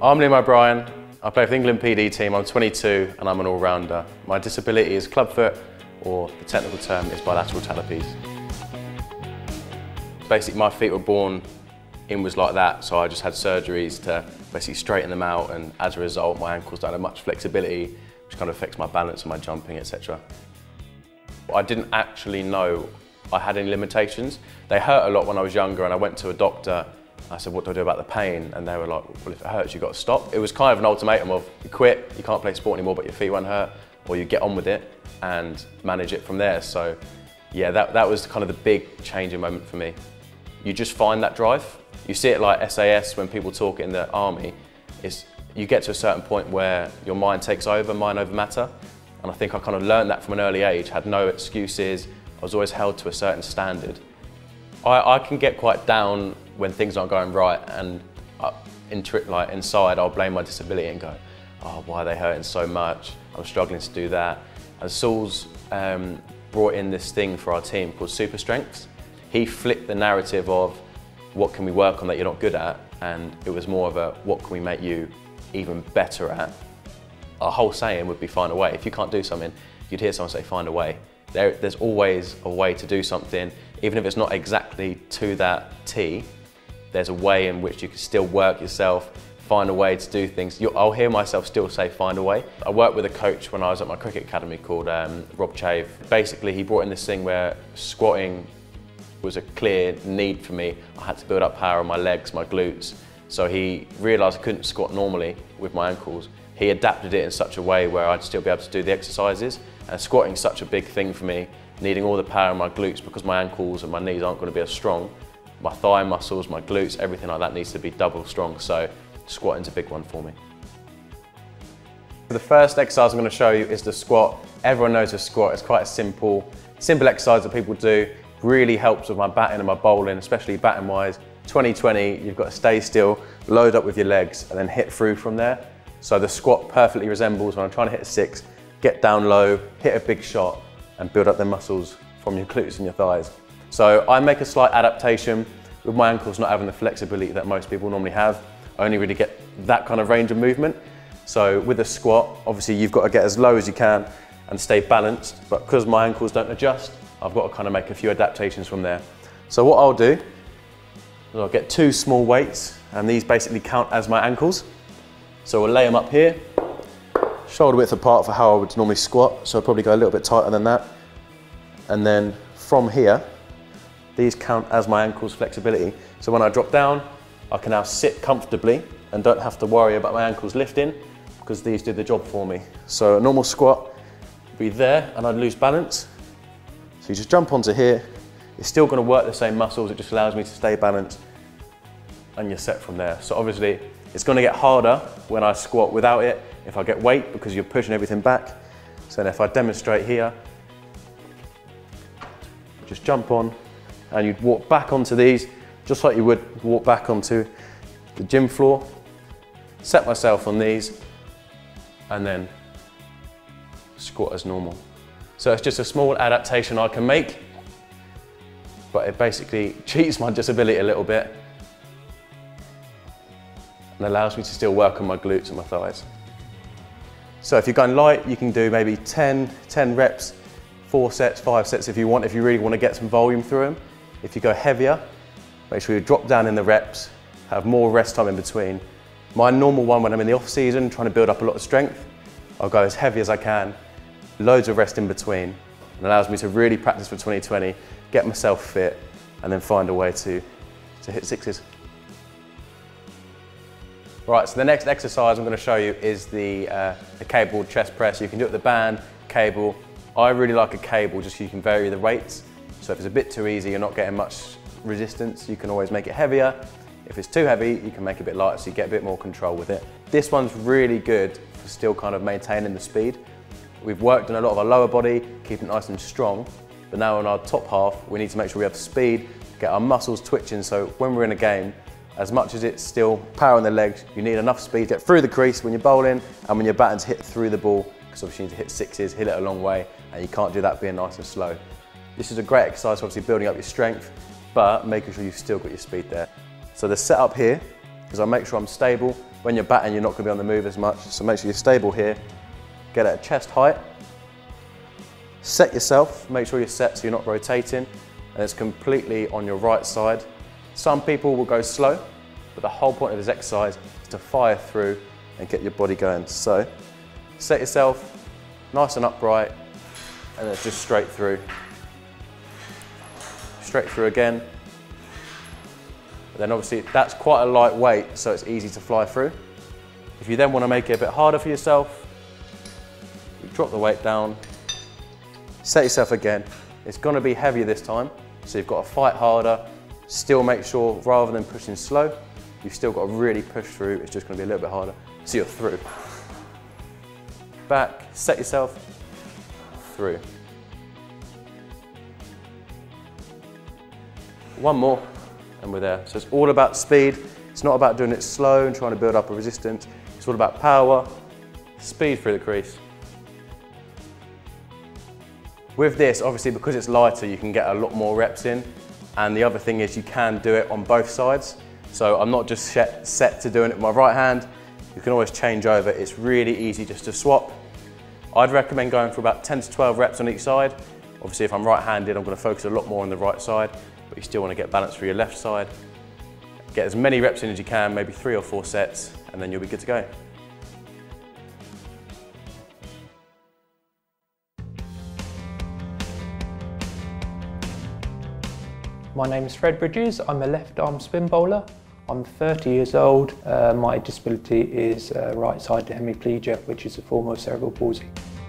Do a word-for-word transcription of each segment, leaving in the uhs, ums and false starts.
I'm Liam O'Brien. I play for the England P D team. I'm twenty-two and I'm an all-rounder. My disability is clubfoot, or the technical term is bilateral talipes. Basically, my feet were born inwards like that, so I just had surgeries to basically straighten them out, and as a result, my ankles don't have much flexibility, which kind of affects my balance and my jumping, et cetera. I didn't actually know I had any limitations. They hurt a lot when I was younger, and I went to a doctor. I said, what do I do about the pain? And they were like, well, if it hurts, you've got to stop. It was kind of an ultimatum of, you quit, you can't play sport anymore, but your feet won't hurt, or you get on with it and manage it from there. So yeah, that, that was kind of the big changing moment for me. You just find that drive. You see it like S A S when people talk in the army. It's, you get to a certain point where your mind takes over, mind over matter. And I think I kind of learned that from an early age, had no excuses. I was always held to a certain standard. I, I can get quite down when things aren't going right, and I, in, like inside I'll blame my disability and go, oh, why are they hurting so much? I'm struggling to do that. And Saul's um, brought in this thing for our team called Super Strengths. He flipped the narrative of what can we work on that you're not good at, and it was more of a what can we make you even better at. Our whole saying would be find a way. If you can't do something, you'd hear someone say find a way. There, there's always a way to do something, even if it's not exactly to that T. There's a way in which you can still work yourself, find a way to do things. You'll, I'll hear myself still say find a way. I worked with a coach when I was at my cricket academy called um, Rob Chave. Basically, he brought in this thing where squatting was a clear need for me. I had to build up power on my legs, my glutes. So he realised I couldn't squat normally with my ankles. He adapted it in such a way where I'd still be able to do the exercises. And squatting is such a big thing for me, needing all the power in my glutes because my ankles and my knees aren't going to be as strong. My thigh muscles, my glutes, everything like that needs to be double strong. So squatting's a big one for me. The first exercise I'm going to show you is the squat. Everyone knows a squat. It's quite a simple, simple exercise that people do. Really helps with my batting and my bowling, especially batting wise. twenty twenty, you've got to stay still, load up with your legs and then hit through from there. So the squat perfectly resembles when I'm trying to hit a six, get down low, hit a big shot and build up the muscles from your glutes and your thighs. So I make a slight adaptation with my ankles not having the flexibility that most people normally have. I only really get that kind of range of movement. So with a squat, obviously you've got to get as low as you can and stay balanced, but because my ankles don't adjust, I've got to kind of make a few adaptations from there. So what I'll do is I'll get two small weights, and these basically count as my ankles. So we'll lay them up here, shoulder width apart for how I would normally squat, so I'll probably go a little bit tighter than that. And then from here, these count as my ankles flexibility. So when I drop down, I can now sit comfortably and don't have to worry about my ankles lifting because these do the job for me. So a normal squat would be there and I'd lose balance. So you just jump onto here, it's still going to work the same muscles, it just allows me to stay balanced and you're set from there. So obviously it's going to get harder when I squat without it if I get weight because you're pushing everything back. So then if I demonstrate here, just jump on and you'd walk back onto these just like you would walk back onto the gym floor, set myself on these and then squat as normal. So it's just a small adaptation I can make, but it basically cheats my disability a little bit and allows me to still work on my glutes and my thighs. So if you're going light, you can do maybe ten, ten reps, four sets, five sets if you want, if you really want to get some volume through them. If you go heavier, make sure you drop down in the reps, have more rest time in between. My normal one when I'm in the off season, trying to build up a lot of strength, I'll go as heavy as I can, loads of rest in between. It allows me to really practice for twenty twenty, get myself fit, and then find a way to, to hit sixes. Right, so the next exercise I'm going to show you is the, uh, the cable chest press. You can do it with the band, cable. I really like a cable just so you can vary the weights. So if it's a bit too easy, you're not getting much resistance, you can always make it heavier. If it's too heavy, you can make it a bit lighter so you get a bit more control with it. This one's really good for still kind of maintaining the speed. We've worked on a lot of our lower body, keeping it nice and strong, but now on our top half, we need to make sure we have speed, get our muscles twitching, so when we're in a game, as much as it's still power in the legs, you need enough speed to get through the crease when you're bowling and when you're batting to hit through the ball, because obviously you need to hit sixes, hit it a long way, and you can't do that being nice and slow. This is a great exercise for obviously building up your strength, but making sure you've still got your speed there. So the setup here is I make sure I'm stable, When you're batting, you're not going to be on the move as much, so make sure you're stable here. Get at chest height. Set yourself, make sure you're set so you're not rotating, and it's completely on your right side. Some people will go slow, but the whole point of this exercise is to fire through and get your body going. So, set yourself nice and upright, and then just straight through. Straight through again. But then obviously that's quite a light weight, so it's easy to fly through. If you then want to make it a bit harder for yourself, you drop the weight down, set yourself again. It's going to be heavier this time, so you've got to fight harder. Still make sure, rather than pushing slow, you've still got to really push through. It's just going to be a little bit harder. So you're through. Back, set yourself, through. One more, and we're there. So it's all about speed. It's not about doing it slow and trying to build up a resistance. It's all about power, speed through the crease. With this, obviously, because it's lighter, you can get a lot more reps in. And the other thing is you can do it on both sides. So I'm not just set to doing it with my right hand. You can always change over. It's really easy just to swap. I'd recommend going for about ten to twelve reps on each side. Obviously, if I'm right-handed, I'm going to focus a lot more on the right side, but you still want to get balance for your left side. Get as many reps in as you can, maybe three or four sets, and then you'll be good to go. My name is Fred Bridges. I'm a left-arm spin bowler. I'm thirty years old. Uh, my disability is uh, right-sided hemiplegia, which is a form of cerebral palsy.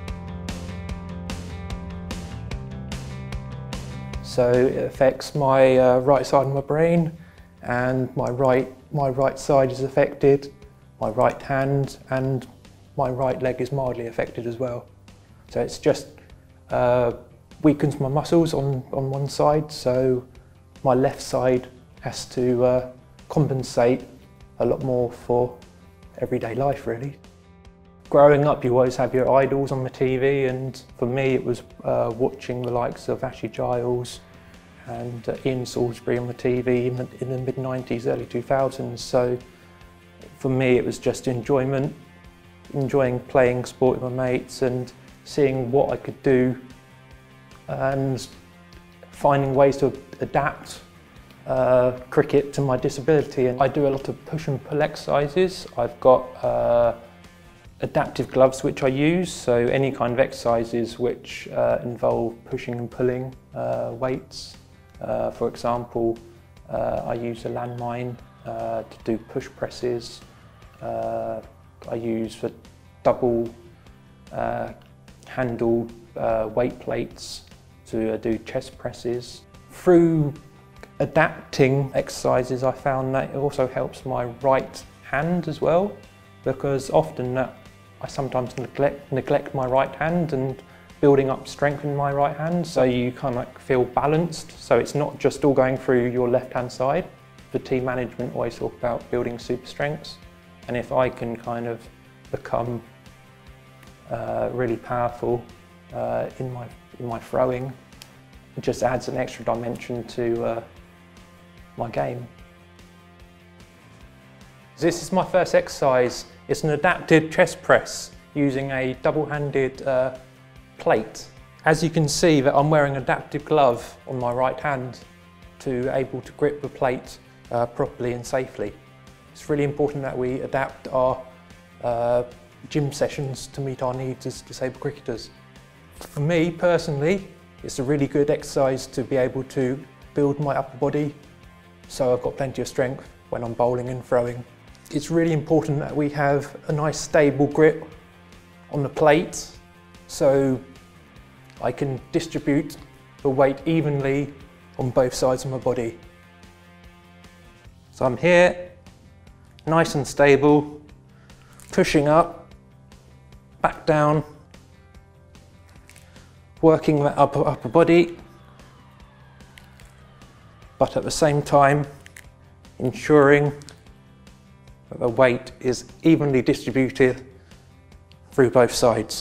So it affects my uh, right side of my brain, and my right, my right side is affected, my right hand, and my right leg is mildly affected as well. So it's just uh, weakens my muscles on, on one side, so my left side has to uh, compensate a lot more for everyday life, really. Growing up, you always have your idols on the T V, and for me it was uh, watching the likes of Ashley Giles and uh, Ian Salisbury on the T V in the, in the mid nineties, early two thousands. So for me it was just enjoyment, enjoying playing sport with my mates and seeing what I could do and finding ways to adapt uh, cricket to my disability. And I do a lot of push and pull exercises. I've got uh, adaptive gloves which I use, so any kind of exercises which uh, involve pushing and pulling uh, weights. Uh, for example, uh, I use a landmine uh, to do push presses. Uh, I use for double uh, handle uh, weight plates to uh, do chest presses. Through adapting exercises, I found that it also helps my right hand as well, because often that I sometimes neglect, neglect my right hand, and building up strength in my right hand, so you kind of like feel balanced. So it's not just all going through your left hand side. The team management always talk about building super strengths, and if I can kind of become uh, really powerful uh, in my in my throwing, it just adds an extra dimension to uh, my game. This is my first exercise. It's an adapted chest press using a double-handed uh, plate. As you can see that I'm wearing an adaptive glove on my right hand to able to grip the plate uh, properly and safely. It's really important that we adapt our uh, gym sessions to meet our needs as disabled cricketers. For me personally, it's a really good exercise to be able to build my upper body, so I've got plenty of strength when I'm bowling and throwing. It's really important that we have a nice stable grip on the plate, so I can distribute the weight evenly on both sides of my body. So I'm here, nice and stable, pushing up, back down, working that upper, upper body, but at the same time ensuring that the weight is evenly distributed through both sides.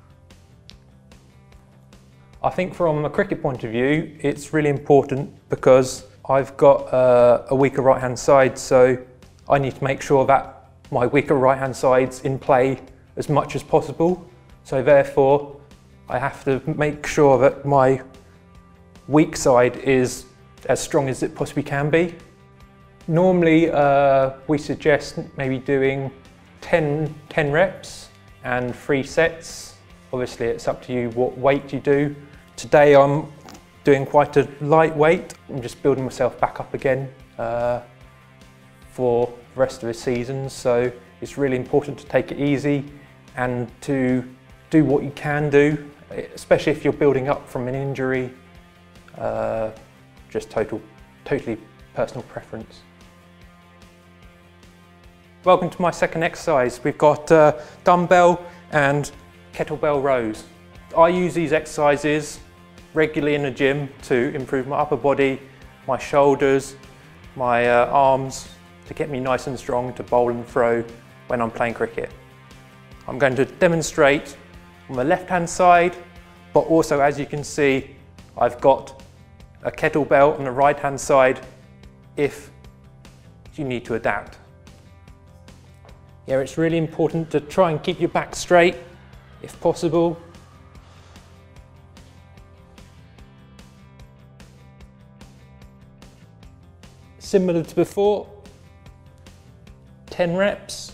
I think from a cricket point of view, it's really important because I've got uh, a weaker right hand side, so I need to make sure that my weaker right hand side's in play as much as possible. So therefore, I have to make sure that my weak side is as strong as it possibly can be. Normally, uh, we suggest maybe doing ten, ten reps and three sets. Obviously, it's up to you what weight you do. Today, I'm doing quite a light weight. I'm just building myself back up again uh, for the rest of the season. So it's really important to take it easy and to do what you can do, especially if you're building up from an injury. Uh, just total, totally personal preference. Welcome to my second exercise. We've got uh, dumbbell and kettlebell rows. I use these exercises regularly in the gym to improve my upper body, my shoulders, my uh, arms, to get me nice and strong to bowl and throw when I'm playing cricket. I'm going to demonstrate on the left hand side, but also, as you can see, I've got a kettlebell on the right hand side if you need to adapt. Yeah, it's really important to try and keep your back straight if possible. Similar to before, ten reps.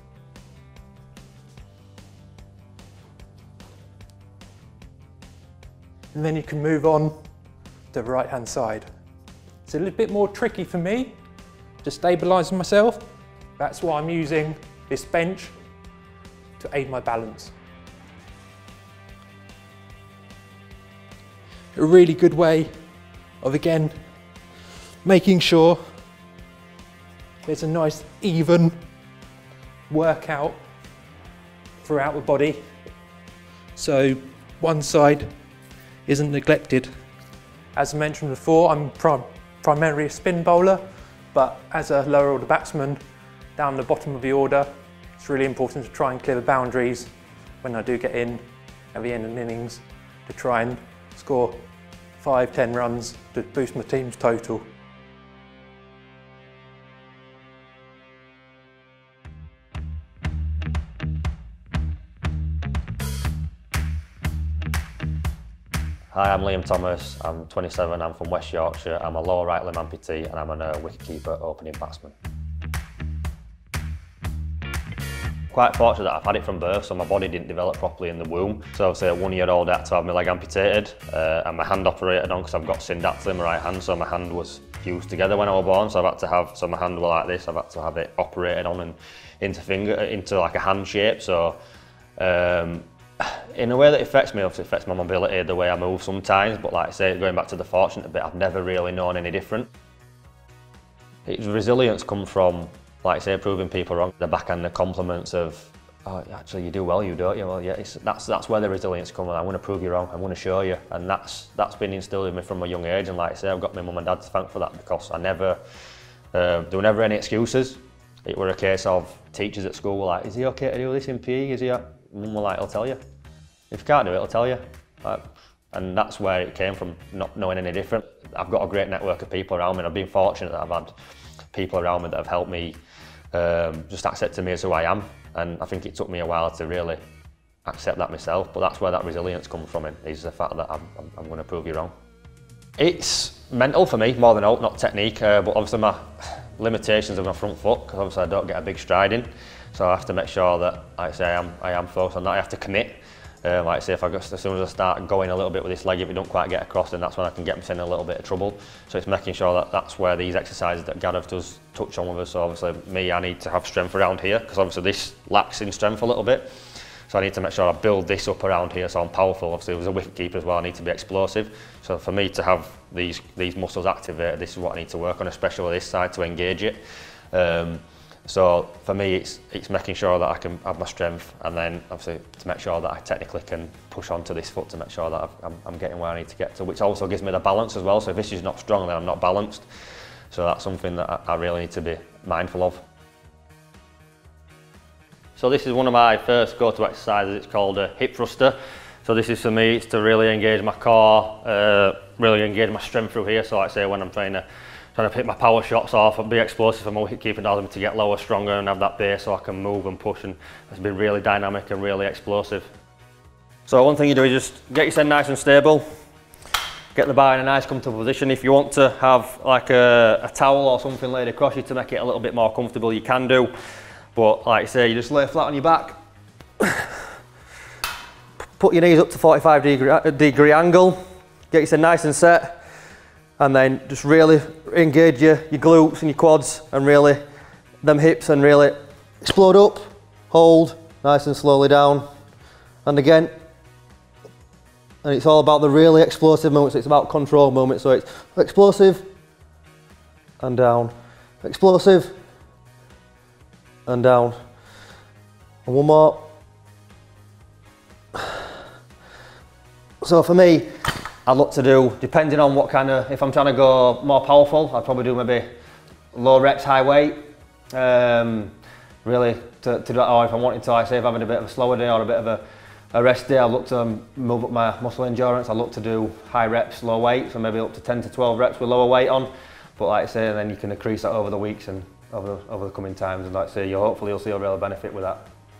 And then you can move on to the right hand side. It's a little bit more tricky for me to stabilise myself. That's why I'm using this bench to aid my balance. A really good way of, again, making sure there's a nice even workout throughout the body, so one side isn't neglected. As I mentioned before, I'm prim primarily a spin bowler, but as a lower order batsman, down the bottom of the order, it's really important to try and clear the boundaries when I do get in at the end of the innings to try and score five, ten runs to boost my team's total. Hi, I'm Liam Thomas, I'm twenty-seven, I'm from West Yorkshire, I'm a lower right limb amputee and I'm a uh, wicketkeeper opening batsman. Quite fortunate that I've had it from birth, so my body didn't develop properly in the womb. So obviously at one year old I had to have my leg amputated uh, and my hand operated on because I've got syndactyly in my right hand, so my hand was fused together when I was born, so I've had to have, so my hand was like this, I've had to have it operated on and into finger, into like a hand shape. So um, in a way that affects me, obviously it affects my mobility, the way I move sometimes, but like I say, going back to the fortunate bit, I've never really known any different. Its resilience comes from, like I say, proving people wrong. The backhand, the compliments of, oh, actually you do well, you don't you? Well, yeah, it's, that's that's where the resilience comes. I'm going to prove you wrong. I'm going to show you, and that's that's been instilled in me from a young age. And like I say, I've got my mum and dad to thank for that, because I never, uh, there were never any excuses. It were a case of teachers at school were like, "Is he okay to do this in P E? Is he?" Mum were like, "I'll tell you. If you can't do it, I'll tell you." Like, and that's where it came from, not knowing any different. I've got a great network of people around me, and I've been fortunate that I've had people around me that have helped me um, just accepting me as who I am. And I think it took me a while to really accept that myself, but that's where that resilience comes from, is the fact that I'm, I'm, I'm going to prove you wrong. It's mental for me more than out, not technique, uh, but obviously my limitations of my front foot, because obviously I don't get a big stride in, so I have to make sure that, like I say, I am, I am focused on that. I have to commit. Um, like I say, if I just, as soon as I start going a little bit with this leg, if it don't quite get across, then that's when I can get myself in a little bit of trouble. So it's making sure that that's where these exercises that Gareth does touch on with us. So obviously me, I need to have strength around here, because obviously this lacks in strength a little bit. So I need to make sure I build this up around here so I'm powerful. Obviously as a wicket keeper as well, I need to be explosive. So for me to have these, these muscles activated, this is what I need to work on, especially this side, to engage it. Um, So for me, it's, it's making sure that I can have my strength, and then obviously to make sure that I technically can push onto this foot to make sure that I've, I'm, I'm getting where I need to get to, which also gives me the balance as well. So if this is not strong, then I'm not balanced. So that's something that I, I really need to be mindful of. So this is one of my first go-to exercises. It's called a hip thruster. So this is for me, it's to really engage my core, uh, really engage my strength through here. So like I say, when I'm trying to trying to pick my power shots off and be explosive for my wicket keeping, allows me to get lower, stronger and have that base so I can move and push, and it's been really dynamic and really explosive. So one thing you do is just get your send nice and stable, get the bar in a nice comfortable position. If you want to have like a, a towel or something laid across you to make it a little bit more comfortable, you can do. But like I say, you just lay flat on your back, put your knees up to forty-five degree, degree angle, get yourself nice and set, and then just really engage your, your glutes and your quads and really them hips, and really explode up, hold, nice and slowly down, and again. And it's all about the really explosive moments, it's about control moments, so it's explosive and down, explosive and down, and one more. So for me, I'd look to do, depending on what kind of, if I'm trying to go more powerful, I'd probably do maybe low reps, high weight, um, really to, to do that, or if I'm wanting to, like say, if I'm having a bit of a slower day or a bit of a A rest day, I look to um, move up my muscle endurance. I look to do high reps, low weight, so maybe up to ten to twelve reps with lower weight on. But like I say, then you can increase that over the weeks and over the, over the coming times. And like I say, you hopefully you'll see a real benefit with that.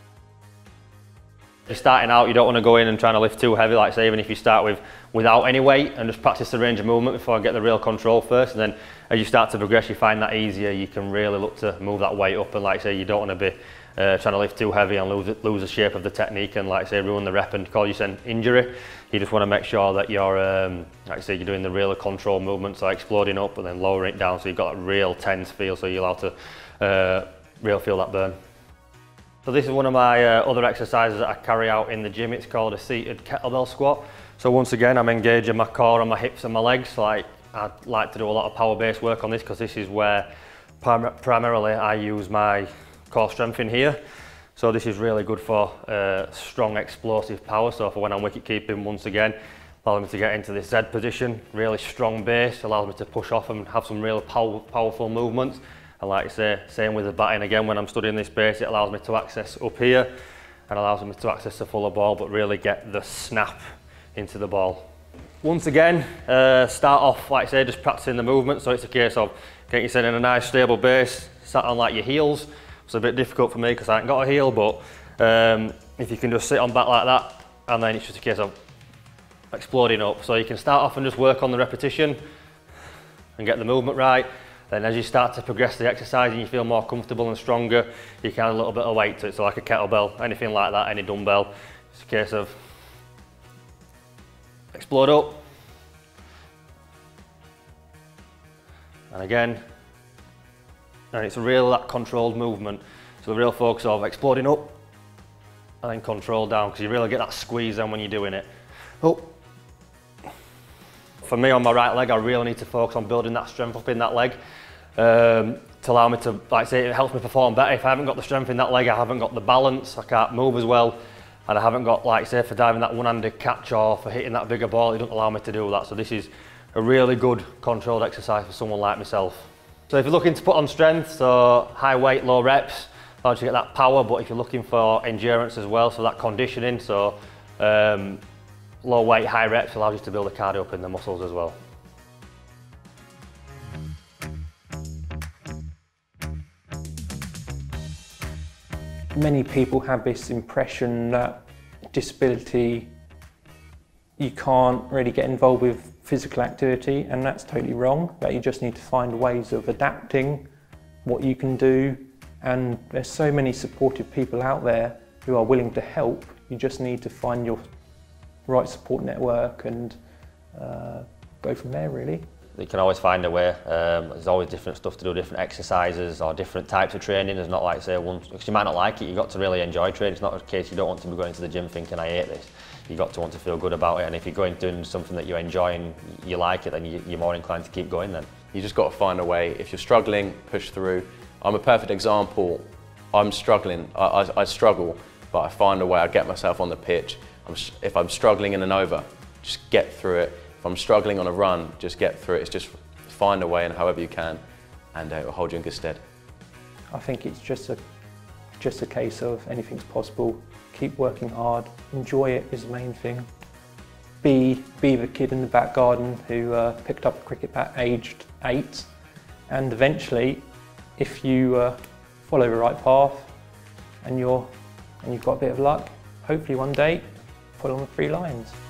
If you're starting out, you don't want to go in and trying to lift too heavy. Like I say, even if you start with without any weight and just practice the range of movement before I get the real control first. And then as you start to progress, you find that easier. You can really look to move that weight up. And like I say, you don't want to be Uh, trying to lift too heavy and lose lose the shape of the technique and, like I say, ruin the rep and cause you an injury. You just want to make sure that you're, um, like I say, you're doing the real control movements, like exploding up and then lowering it down, so you've got a real tense feel, so you're allowed to uh, real feel that burn. So this is one of my uh, other exercises that I carry out in the gym. It's called a seated kettlebell squat. So once again, I'm engaging my core and my hips and my legs. Like I'd like to do a lot of power-based work on this, because this is where prim primarily I use my core strength in here. So this is really good for uh, strong explosive power. So for when I'm wicket keeping, once again, allows me to get into this Z position, really strong base, allows me to push off and have some real power, powerful movements. And like I say, same with the batting again, when I'm studying this base, it allows me to access up here and allows me to access the fuller ball, but really get the snap into the ball. Once again, uh, start off, like I say, just practicing the movement. So it's a case of getting yourself in a nice stable base, sat on like your heels. It's a bit difficult for me because I ain't got a heel, but um, if you can just sit on back like that, and then it's just a case of exploding up. So you can start off and just work on the repetition and get the movement right. Then as you start to progress the exercise and you feel more comfortable and stronger, you can add a little bit of weight to it. So like a kettlebell, anything like that, any dumbbell. It's a case of explode up. And again, and it's a real that controlled movement. So the real focus of exploding up and then control down, because you really get that squeeze then when you're doing it. Up. For me on my right leg, I really need to focus on building that strength up in that leg um, to allow me to, like I say, it helps me perform better. If I haven't got the strength in that leg, I haven't got the balance, I can't move as well, and I haven't got, like I say, for diving that one-handed catch or for hitting that bigger ball, it doesn't allow me to do that. So this is a really good controlled exercise for someone like myself. So if you're looking to put on strength, so high weight, low reps, allows you to get that power, but if you're looking for endurance as well, so that conditioning, so um, low weight, high reps allows you to build the cardio up in the muscles as well. Many people have this impression that disability, you can't really get involved with physical activity, and that's totally wrong. That you just need to find ways of adapting what you can do, and there's so many supportive people out there who are willing to help. You just need to find your right support network and uh, go from there, really. You can always find a way. Um, there's always different stuff to do, different exercises or different types of training. There's not like say one, because you might not like it, you've got to really enjoy training. It's not a case you don't want to be going to the gym thinking I hate this. You've got to want to feel good about it, and if you're going doing something that you enjoy and you like it, then you, you're more inclined to keep going then. You just got to find a way. If you're struggling, push through. I'm a perfect example. I'm struggling, I, I, I struggle, but I find a way, I get myself on the pitch. I'm, if I'm struggling in an over, just get through it. If I'm struggling on a run, just get through it. It's just find a way, and however you can, and uh, it will hold you in good stead. I think it's just a, just a case of anything's possible. Keep working hard, enjoy it is the main thing. Be, be the kid in the back garden who uh, picked up a cricket bat aged eight And eventually, if you uh, follow the right path and, you're, and you've got a bit of luck, hopefully one day, pull on the three lines.